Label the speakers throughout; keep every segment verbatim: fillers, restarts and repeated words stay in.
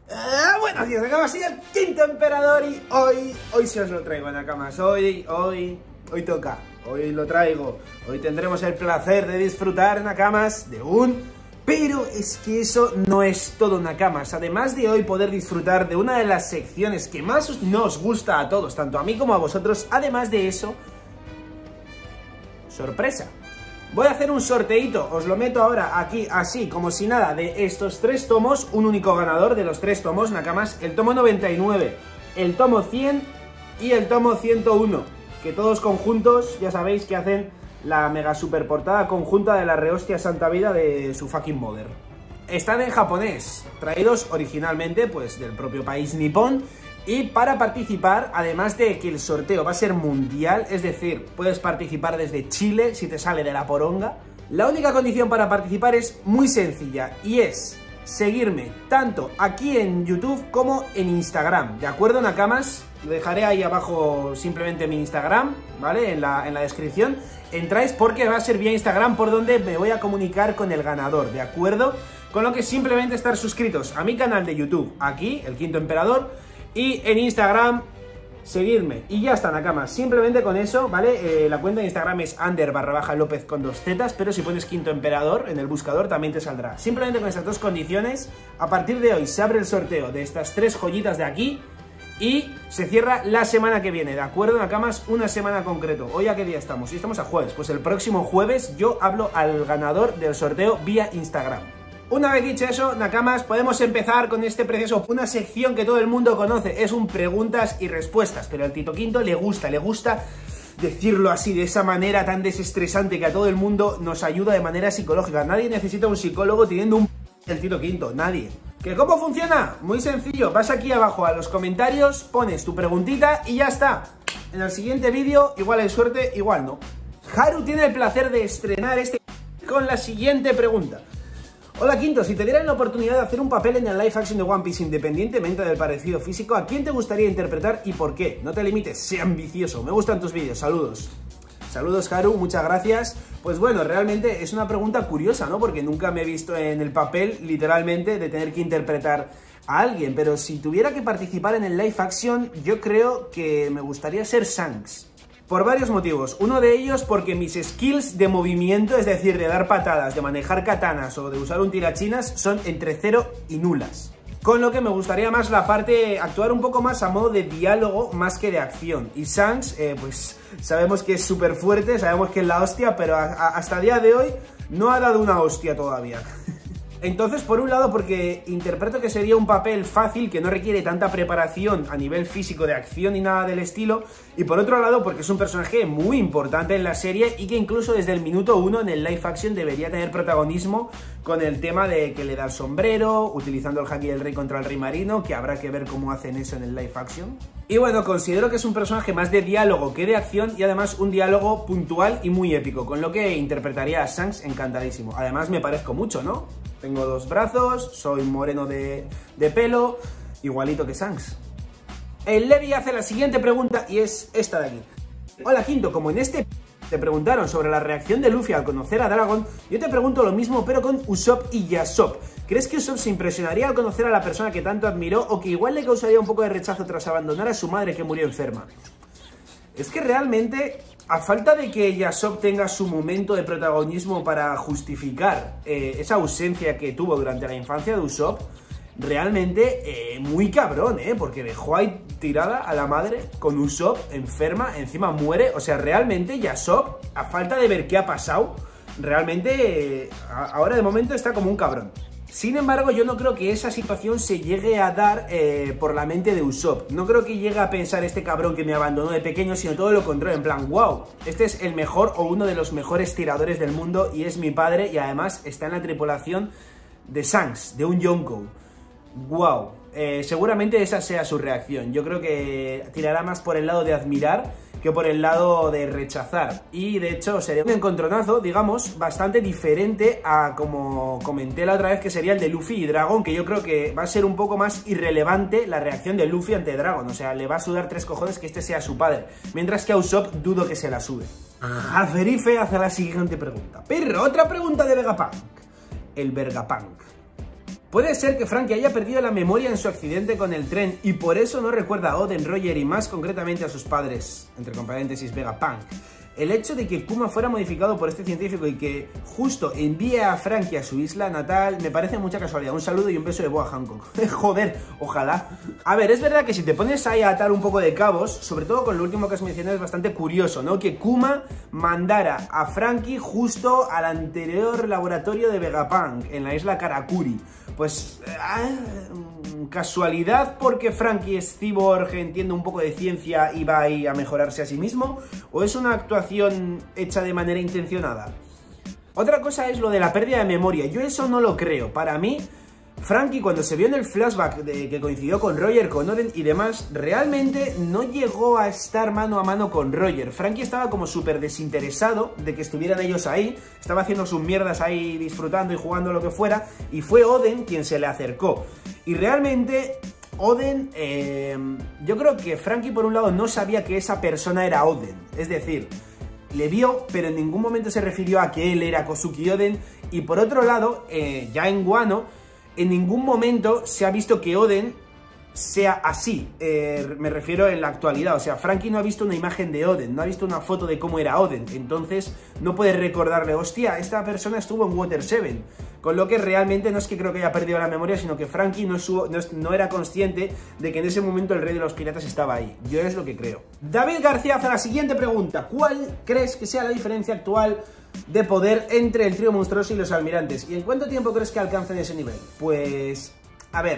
Speaker 1: Ah, buenos días, Nakamas, soy el quinto emperador y hoy, hoy sí os lo traigo, Nakamas, hoy, hoy, hoy toca, hoy lo traigo, hoy tendremos el placer de disfrutar, Nakamas, de un... Pero es que eso no es todo, Nakamas. Además de hoy poder disfrutar de una de las secciones que más nos gusta a todos, tanto a mí como a vosotros, además de eso, sorpresa. Voy a hacer un sorteito, os lo meto ahora aquí así, como si nada, de estos tres tomos, un único ganador de los tres tomos, Nakamas, el tomo noventa y nueve, el tomo cien y el tomo ciento uno, que todos conjuntos ya sabéis que hacen la mega super portada conjunta de la rehostia santa vida de su fucking mother. Están en japonés, traídos originalmente pues del propio país nipón. Y para participar, además de que el sorteo va a ser mundial, es decir, puedes participar desde Chile si te sale de la poronga, la única condición para participar es muy sencilla y es seguirme tanto aquí en YouTube como en Instagram, ¿de acuerdo, Nakamas? Lo dejaré ahí abajo simplemente mi Instagram, ¿vale? En la, en la descripción. Entráis porque va a ser vía Instagram por donde me voy a comunicar con el ganador, ¿de acuerdo? Con lo que simplemente estar suscritos a mi canal de YouTube, aquí, el Quinto Emperador, y en Instagram, seguirme. Y ya está, Nakamas. Simplemente con eso, ¿vale? Eh, la cuenta de Instagram es under barra baja López con dos zetas, pero si pones Quinto Emperador en el buscador también te saldrá. Simplemente con estas dos condiciones, a partir de hoy se abre el sorteo de estas tres joyitas de aquí y se cierra la semana que viene, ¿de acuerdo, Nakamas? Una semana concreto. ¿Hoy a qué día estamos? Hoy estamos a jueves. Pues el próximo jueves yo hablo al ganador del sorteo vía Instagram. Una vez dicho eso, Nakamas, podemos empezar con este precioso, una sección que todo el mundo conoce, es un preguntas y respuestas, pero al Tito Quinto le gusta, le gusta decirlo así, de esa manera tan desestresante que a todo el mundo nos ayuda de manera psicológica. Nadie necesita un psicólogo teniendo un p... el Tito Quinto, nadie. ¿Que cómo funciona? Muy sencillo, vas aquí abajo a los comentarios, pones tu preguntita y ya está. En el siguiente vídeo, igual hay suerte, igual no. Haru tiene el placer de estrenar este con la siguiente pregunta. Hola Quinto, si te dieran la oportunidad de hacer un papel en el live action de One Piece independientemente del parecido físico, ¿a quién te gustaría interpretar y por qué? No te limites, sé ambicioso. Me gustan tus vídeos, saludos. Saludos, Haru, muchas gracias. Pues bueno, realmente es una pregunta curiosa, ¿no? Porque nunca me he visto en el papel, literalmente, de tener que interpretar a alguien. Pero si tuviera que participar en el live action, yo creo que me gustaría ser Shanks. Por varios motivos. Uno de ellos porque mis skills de movimiento, es decir, de dar patadas, de manejar katanas o de usar un tirachinas, son entre cero y nulas. Con lo que me gustaría más la parte, actuar un poco más a modo de diálogo más que de acción. Y Shanks, eh, pues sabemos que es súper fuerte, sabemos que es la hostia, pero a, a, hasta el día de hoy no ha dado una hostia todavía. Entonces, por un lado, porque interpreto que sería un papel fácil, que no requiere tanta preparación a nivel físico de acción ni nada del estilo, y por otro lado, porque es un personaje muy importante en la serie y que incluso desde el minuto uno en el live action debería tener protagonismo con el tema de que le da el sombrero, utilizando el haki del rey contra el rey marino, que habrá que ver cómo hacen eso en el live action. Y bueno, considero que es un personaje más de diálogo que de acción y además un diálogo puntual y muy épico, con lo que interpretaría a Shanks encantadísimo. Además me parezco mucho, ¿no? Tengo dos brazos, soy moreno de, de pelo, igualito que Shanks. El Levi hace la siguiente pregunta y es esta de aquí. Hola Quinto, como en este te preguntaron sobre la reacción de Luffy al conocer a Dragon, yo te pregunto lo mismo pero con Usopp y Yasop. ¿Crees que Usopp se impresionaría al conocer a la persona que tanto admiró o que igual le causaría un poco de rechazo tras abandonar a su madre que murió enferma? Es que realmente, a falta de que Yasop tenga su momento de protagonismo para justificar eh, esa ausencia que tuvo durante la infancia de Usopp, realmente eh, muy cabrón, ¿eh? Porque dejó ahí tirada a la madre con Usopp enferma, encima muere. O sea, realmente Yasop, a falta de ver qué ha pasado, realmente eh, ahora de momento está como un cabrón. Sin embargo, yo no creo que esa situación se llegue a dar eh, por la mente de Usopp. No creo que llegue a pensar este cabrón que me abandonó de pequeño, sino todo lo contrario, en plan, wow, este es el mejor o uno de los mejores tiradores del mundo y es mi padre y además está en la tripulación de Shanks, de un Yonkou. Wow, eh, seguramente esa sea su reacción. Yo creo que tirará más por el lado de admirar que por el lado de rechazar. Y de hecho sería un encontronazo, digamos, bastante diferente a como comenté la otra vez, que sería el de Luffy y Dragon, que yo creo que va a ser un poco más irrelevante la reacción de Luffy ante Dragon. O sea, le va a sudar tres cojones que este sea su padre. Mientras que a Usopp dudo que se la sude. Alferife hace la siguiente pregunta. Pero otra pregunta de Vegapunk. El Vegapunk. Puede ser que Franky haya perdido la memoria en su accidente con el tren y por eso no recuerda a Oden, Roger y más concretamente a sus padres, entre paréntesis Vegapunk. El hecho de que Kuma fuera modificado por este científico y que justo envíe a Franky a su isla natal me parece mucha casualidad. Un saludo y un beso de Boa Hancock. Joder, ojalá. A ver, es verdad que si te pones ahí a atar un poco de cabos, sobre todo con lo último que has mencionado, es bastante curioso, ¿no? Que Kuma mandara a Franky justo al anterior laboratorio de Vegapunk, en la isla Karakuri. Pues... Eh, ¿casualidad porque Franky es cyborg, entiende un poco de ciencia y va ahí a mejorarse a sí mismo? ¿O es una actuación hecha de manera intencionada? Otra cosa es lo de la pérdida de memoria. Yo eso no lo creo. Para mí, Franky, cuando se vio en el flashback de que coincidió con Roger, con Oden y demás, realmente no llegó a estar mano a mano con Roger. Franky estaba como súper desinteresado de que estuvieran ellos ahí, estaba haciendo sus mierdas ahí, disfrutando y jugando lo que fuera, y fue Oden quien se le acercó. Y realmente Oden, eh, yo creo que Franky por un lado no sabía que esa persona era Oden, es decir, le vio, pero en ningún momento se refirió a que él era Kozuki Oden, y por otro lado, eh, ya en Wano, en ningún momento se ha visto que Oden sea así, eh, me refiero en la actualidad, o sea, Franky no ha visto una imagen de Oden, no ha visto una foto de cómo era Oden, entonces no puede recordarle, hostia, esta persona estuvo en Water seven, con lo que realmente no es que creo que haya perdido la memoria, sino que Franky no, no, no era consciente de que en ese momento el rey de los piratas estaba ahí, yo es lo que creo. David García hace la siguiente pregunta, ¿cuál crees que sea la diferencia actual de poder entre el trío monstruoso y los almirantes? ¿Y en cuánto tiempo crees que alcancen ese nivel? Pues, a ver,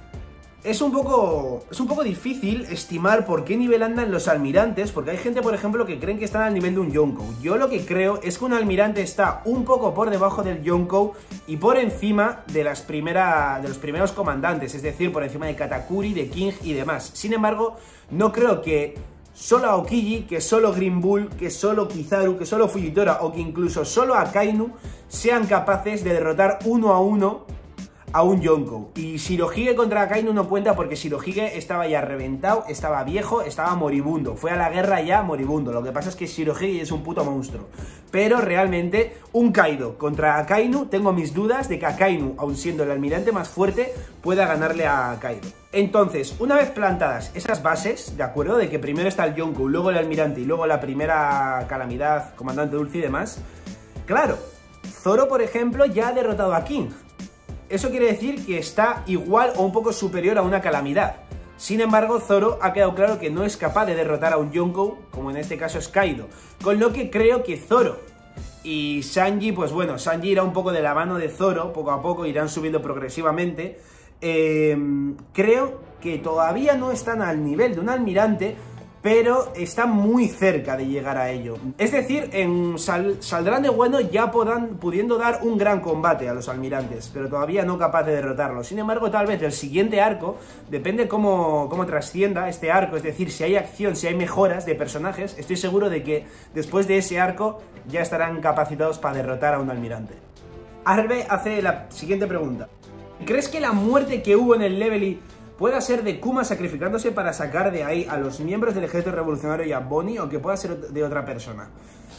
Speaker 1: es un poco, es un poco difícil estimar por qué nivel andan los almirantes, porque hay gente, por ejemplo, que creen que están al nivel de un Yonkou. Yo lo que creo es que un almirante está un poco por debajo del Yonkou y por encima de, las primera, de los primeros comandantes, es decir, por encima de Katakuri, de King y demás. Sin embargo, no creo que solo Aokiji, que solo Green Bull, que solo Kizaru, que solo Fujitora o que incluso solo Akainu sean capaces de derrotar uno a uno a un Yonkou. Y Shirohige contra Akainu no cuenta porque Shirohige estaba ya reventado, estaba viejo, estaba moribundo. Fue a la guerra ya moribundo. Lo que pasa es que Shirohige es un puto monstruo. Pero realmente un Kaido contra Akainu, tengo mis dudas de que Akainu, aun siendo el almirante más fuerte, pueda ganarle a Kaido. Entonces, una vez plantadas esas bases, ¿de acuerdo? De que primero está el Yonkou, luego el almirante y luego la primera calamidad, comandante dulce y demás. Claro, Zoro, por ejemplo, ya ha derrotado a King. Eso quiere decir que está igual o un poco superior a una calamidad. Sin embargo, Zoro ha quedado claro que no es capaz de derrotar a un Yonkou, como en este caso es Kaido. Con lo que creo que Zoro y Sanji, pues bueno, Sanji irá un poco de la mano de Zoro, poco a poco irán subiendo progresivamente. Eh, creo que todavía no están al nivel de un almirante, pero están muy cerca de llegar a ello. Es decir, en sal, saldrán de bueno ya podan, pudiendo dar un gran combate a los almirantes, pero todavía no capaz de derrotarlos. Sin embargo, tal vez el siguiente arco, depende cómo, cómo trascienda este arco, es decir, si hay acción, si hay mejoras de personajes, estoy seguro de que después de ese arco ya estarán capacitados para derrotar a un almirante. Arbe hace la siguiente pregunta. ¿Crees que la muerte que hubo en el Leveling pueda ser de Kuma sacrificándose para sacar de ahí a los miembros del ejército revolucionario y a Bonnie, o que pueda ser de otra persona?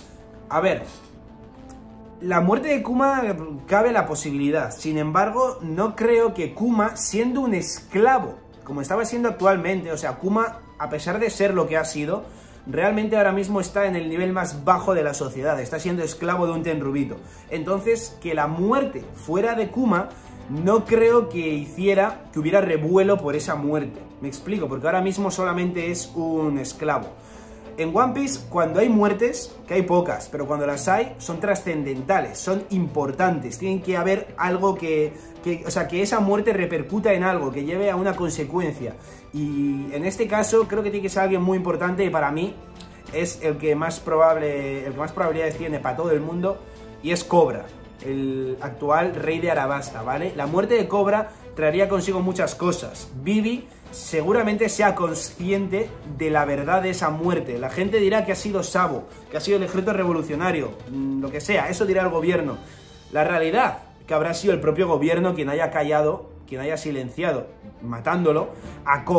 Speaker 1: A ver, la muerte de Kuma cabe la posibilidad, sin embargo, no creo que Kuma, siendo un esclavo, como estaba siendo actualmente, o sea, Kuma, a pesar de ser lo que ha sido, realmente ahora mismo está en el nivel más bajo de la sociedad, está siendo esclavo de un Tenryubito. Entonces, que la muerte fuera de Kuma no creo que hiciera que hubiera revuelo por esa muerte. Me explico, porque ahora mismo solamente es un esclavo. En One Piece, cuando hay muertes, que hay pocas, pero cuando las hay, son trascendentales, son importantes. Tienen que haber algo que, que, o sea, que esa muerte repercuta en algo, que lleve a una consecuencia. Y en este caso, creo que tiene que ser alguien muy importante y para mí es el que más probable, el que más probabilidades tiene para todo el mundo, y es Cobra, el actual rey de Arabasta, ¿vale? La muerte de Cobra traería consigo muchas cosas. Vivi seguramente sea consciente de la verdad de esa muerte. La gente dirá que ha sido Sabo, que ha sido el ejército revolucionario, lo que sea, eso dirá el gobierno. La realidad, que habrá sido el propio gobierno quien haya callado, quien haya silenciado, matándolo, a Cobra.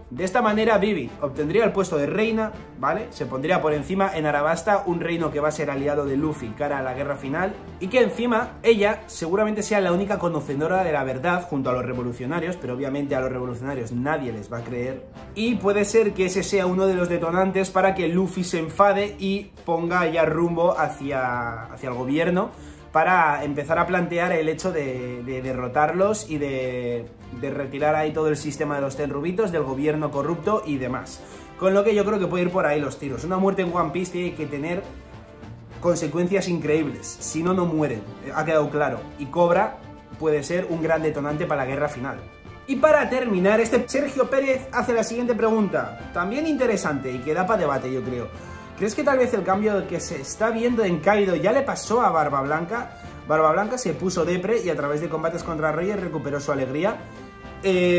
Speaker 1: De esta manera Vivi obtendría el puesto de reina, ¿vale? Se pondría por encima en Arabasta, un reino que va a ser aliado de Luffy cara a la guerra final, y que encima ella seguramente sea la única conocedora de la verdad junto a los revolucionarios, pero obviamente a los revolucionarios nadie les va a creer, y puede ser que ese sea uno de los detonantes para que Luffy se enfade y ponga ya rumbo hacia, hacia el gobierno, para empezar a plantear el hecho de, de derrotarlos y de, de retirar ahí todo el sistema de los Tenryubitos, del gobierno corrupto y demás. Con lo que yo creo que puede ir por ahí los tiros. Una muerte en One Piece tiene que tener consecuencias increíbles, si no, no mueren, ha quedado claro. Y Cobra puede ser un gran detonante para la guerra final. Y para terminar, este Sergio Pérez hace la siguiente pregunta, también interesante y que da para debate, yo creo. ¿Crees que tal vez el cambio que se está viendo en Kaido ya le pasó a Barba Blanca? Barba Blanca se puso depre y a través de combates contra Roger recuperó su alegría. Eh,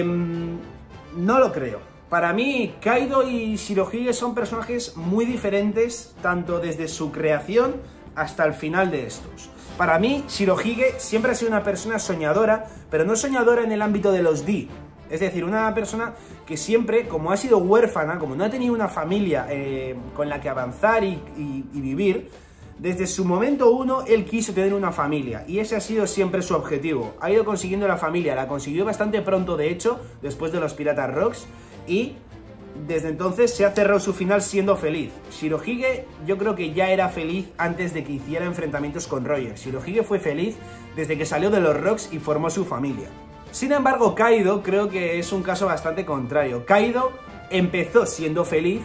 Speaker 1: no lo creo. Para mí, Kaido y Shirohige son personajes muy diferentes, tanto desde su creación hasta el final de estos. Para mí, Shirohige siempre ha sido una persona soñadora, pero no soñadora en el ámbito de los D. Es decir, una persona que siempre, como ha sido huérfana, como no ha tenido una familia eh, con la que avanzar y, y, y vivir, desde su momento uno, él quiso tener una familia. Y ese ha sido siempre su objetivo. Ha ido consiguiendo la familia, la consiguió bastante pronto, de hecho, después de los Pirata Rocks. Y desde entonces se ha cerrado su final siendo feliz. Shirohige yo creo que ya era feliz antes de que hiciera enfrentamientos con Roger. Shirohige fue feliz desde que salió de los Rocks y formó su familia. Sin embargo, Kaido creo que es un caso bastante contrario. Kaido empezó siendo feliz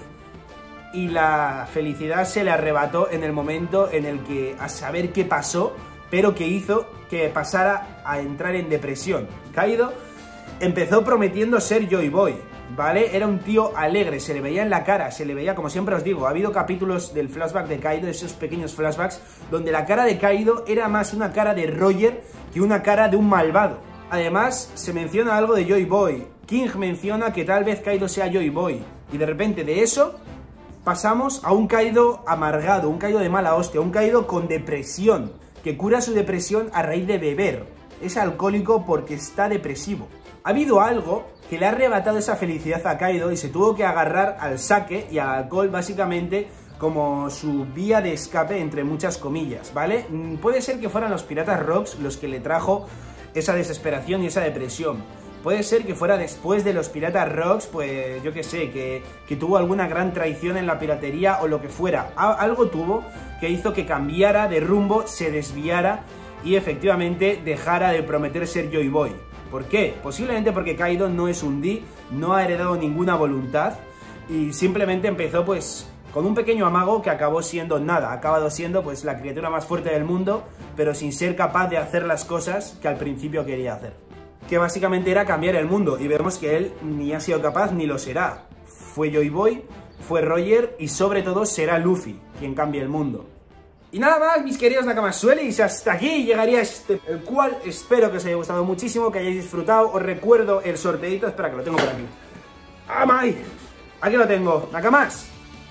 Speaker 1: y la felicidad se le arrebató en el momento en el que, a saber qué pasó, pero que hizo que pasara a entrar en depresión. Kaido empezó prometiendo ser Joy Boy, ¿vale? Era un tío alegre, se le veía en la cara, se le veía, como siempre os digo, ha habido capítulos del flashback de Kaido, esos pequeños flashbacks, donde la cara de Kaido era más una cara de Roger que una cara de un malvado. Además, se menciona algo de Joy Boy. King menciona que tal vez Kaido sea Joy Boy. Y de repente de eso pasamos a un Kaido amargado, un Kaido de mala hostia, un Kaido con depresión, que cura su depresión a raíz de beber. Es alcohólico porque está depresivo. Ha habido algo que le ha arrebatado esa felicidad a Kaido y se tuvo que agarrar al sake y al alcohol básicamente como su vía de escape, entre muchas comillas, ¿vale? Puede ser que fueran los Piratas Rocks los que le trajo esa desesperación y esa depresión. Puede ser que fuera después de los Piratas Rocks, pues yo que sé, que, que tuvo alguna gran traición en la piratería o lo que fuera. Algo tuvo que hizo que cambiara de rumbo, se desviara y efectivamente dejara de prometer ser Joy Boy. ¿Por qué? Posiblemente porque Kaido no es un D, no ha heredado ninguna voluntad y simplemente empezó pues con un pequeño amago que acabó siendo nada, ha acabado siendo pues la criatura más fuerte del mundo, pero sin ser capaz de hacer las cosas que al principio quería hacer. Que básicamente era cambiar el mundo, y vemos que él ni ha sido capaz ni lo será. Fue Joy Boy, fue Roger y sobre todo será Luffy quien cambie el mundo. Y nada más, mis queridos Nakamasuelis, hasta aquí llegaría este, el cual espero que os haya gustado muchísimo, que hayáis disfrutado. Os recuerdo el sorteito, espera que lo tengo por aquí. ¡Amai! Aquí lo tengo, Nakamas.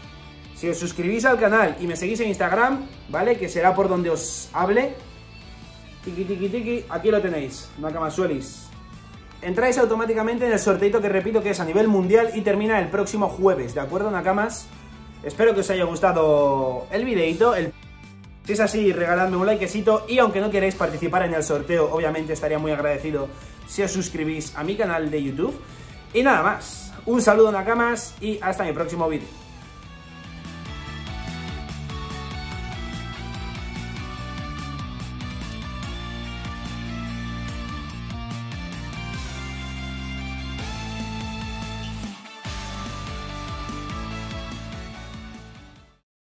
Speaker 1: Si os suscribís al canal y me seguís en Instagram, ¿vale? Que será por donde os hable. Tiki, tiki, tiki. Aquí lo tenéis, Nakamasuelis. Entráis automáticamente en el sorteito que repito que es a nivel mundial y termina el próximo jueves, ¿de acuerdo, Nakamas? Espero que os haya gustado el videito. El... Si es así, regaladme un likecito y aunque no queráis participar en el sorteo, obviamente estaría muy agradecido si os suscribís a mi canal de YouTube. Y nada más. Un saludo, Nakamas, y hasta mi próximo vídeo.